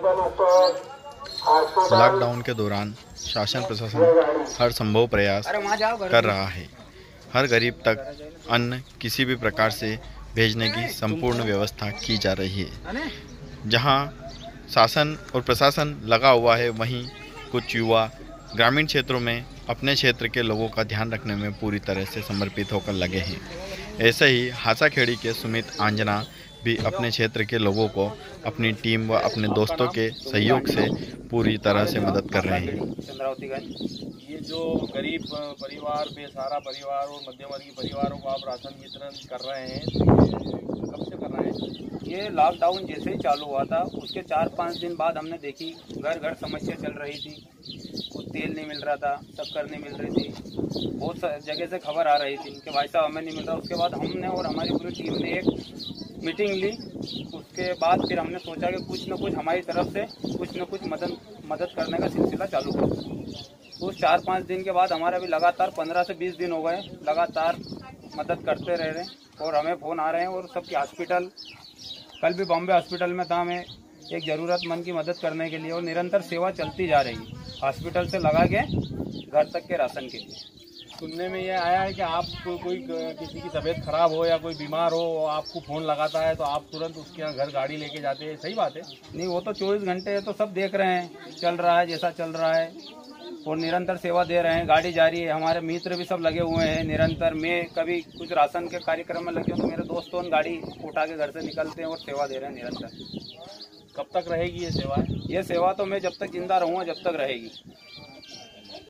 Lockdown के दौरान शासन प्रशासन हर संभव प्रयास कर रहा है। हर गरीब तक अन्न किसी भी प्रकार से भेजने की संपूर्ण व्यवस्था की जा रही है। जहां शासन और प्रशासन लगा हुआ है, वहीं कुछ युवा ग्रामीण क्षेत्रों में अपने क्षेत्र के लोगों का ध्यान रखने में पूरी तरह से समर्पित होकर लगे हैं। ऐसे ही हासाखेड़ी के सुमित आंजना भी अपने क्षेत्र के लोगों को अपनी टीम व अपने दोस्तों के सहयोग से पूरी तरह से मदद कर रहे हैं। ये जो गरीब परिवार, बेसहारा परिवार और मध्यम वर्गीय परिवारों को आप राशन वितरण कर रहे हैं, तो ये कब से कर रहे हैं? ये लॉकडाउन जैसे ही चालू हुआ था उसके 4-5 दिन बाद हमने देखी घर घर समस्या चल रही थी। कुछ तेल नहीं मिल रहा था, शक्कर नहीं मिल रही थी, बहुत जगह से खबर आ रही थी कि भाई साहब हमें नहीं मिल रहा। उसके बाद हमने और हमारी पूरी टीम ने एक मीटिंग ली। उसके बाद फिर हमने सोचा कि कुछ न कुछ हमारी तरफ से कुछ न कुछ मदद करने का सिलसिला चालू कर। तो उस 4-5 दिन के बाद हमारे अभी लगातार 15 से 20 दिन हो गए लगातार मदद करते रह रहे हैं और हमें फ़ोन आ रहे हैं। और सबके हॉस्पिटल, कल भी बॉम्बे हॉस्पिटल में था हमें एक ज़रूरतमंद की मदद करने के लिए, और निरंतर सेवा चलती जा रही है हॉस्पिटल से लगा के घर तक के राशन के लिए। सुनने में ये आया है कि आप कोई किसी की तबीयत खराब हो या कोई बीमार हो, आपको फ़ोन लगाता है तो आप तुरंत उसके यहाँ घर गाड़ी लेके जाते हैं, सही बात है? नहीं, वो तो 24 घंटे है तो सब देख रहे हैं, चल रहा है जैसा चल रहा है, और निरंतर सेवा दे रहे हैं। गाड़ी जा रही है, हमारे मित्र भी सब लगे हुए हैं निरंतर। मैं कभी कुछ राशन के कार्यक्रम में लगे हूँ तो मेरे दोस्तों गाड़ी उठा के घर से निकलते हैं और सेवा दे रहे हैं निरंतर। कब तक रहेगी ये सेवा? ये सेवा तो मैं जब तक जिंदा रहूँगा जब तक रहेगी।